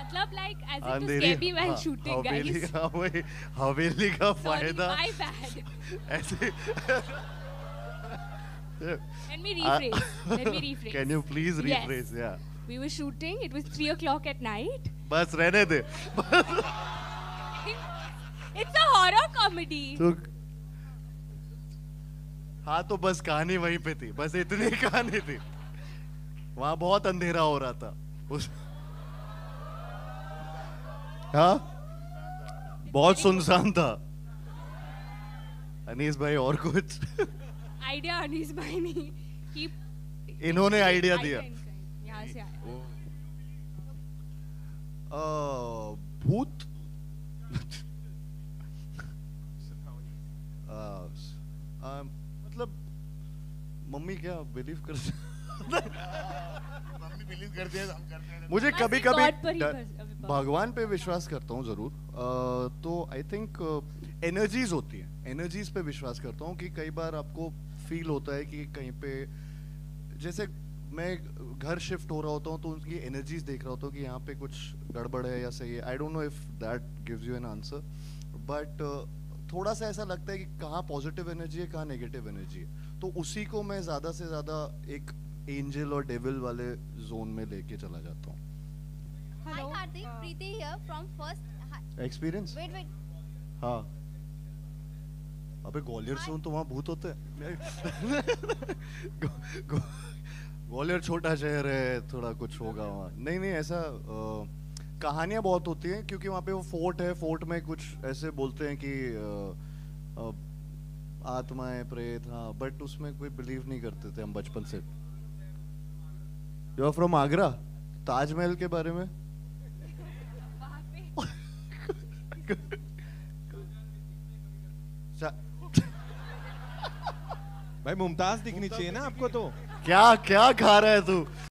मतलब like as if to Andheri scare me while shooting, Haveli guys. का वही हवेली का Sorry, फायदा my bad. ऐसे Let me rephrase. Let me rephrase. Can you please rephrase? Yes. Yeah. We were shooting. It was 3 o'clock at night. बस रहने दे. It's a horror comedy. तो हाँ तो बस कहानी वहीं पे थी. बस इतनी कहानी थी. वहाँ बहुत अंधेरा हो रहा था. उस हाँ बहुत सुनसान था. अनीस भाई और कुछ Idea अनीस भाई ने ही इन्होंने आइडिया दिया. यहाँ से आया. भूत मतलब मम्मी क्या बिलीव कर मम्मी बिलीव करते हैं, हम करते हैं. मुझे बस कभी एक God पर ही कभी भगवान पे विश्वास करता हूँ जरूर. तो आई थिंक एनर्जीज होती है. एनर्जीज पे विश्वास करता हूँ कि कई बार आपको फील होता है कि कहीं पे जैसे मैं घर शिफ्ट हो रहा होता हूँ तो उनकी एनर्जीज देख रहा होता हूँ कि यहाँ पे कुछ गड़बड़ है या सही है. I don't know if that gives you an answer but थोड़ा सा ऐसा लगता है कि कहाँ पॉजिटिव एनर्जी है कहाँ नेगेटिव एनर्जी है. तो उसी को मैं ज़्यादा से ज़्यादा एक एंजल और डेविल वाले जोन में लेके चला जाता हूँ. Hi Karthik, Preeti here from first. Experience. Wait. हाँ अबे ग्वालियर से हूँ तो वहाँ भूत होते हैं. ग्वालियर छोटा शहर है, थोड़ा कुछ होगा वहाँ. नहीं ऐसा कहानियाँ बहुत होती हैं क्योंकि वहाँ पे वो फोर्ट है. फोर्ट में कुछ ऐसे बोलते हैं कि आत्माएं प्रेत. हाँ बट उसमें कोई बिलीव नहीं करते थे हम बचपन से. You are from Agra. Taj Mahal के बारे में भाई मुमताज दिखनी चाहिए ना आपको. तो क्या क्या खा रहा है तू.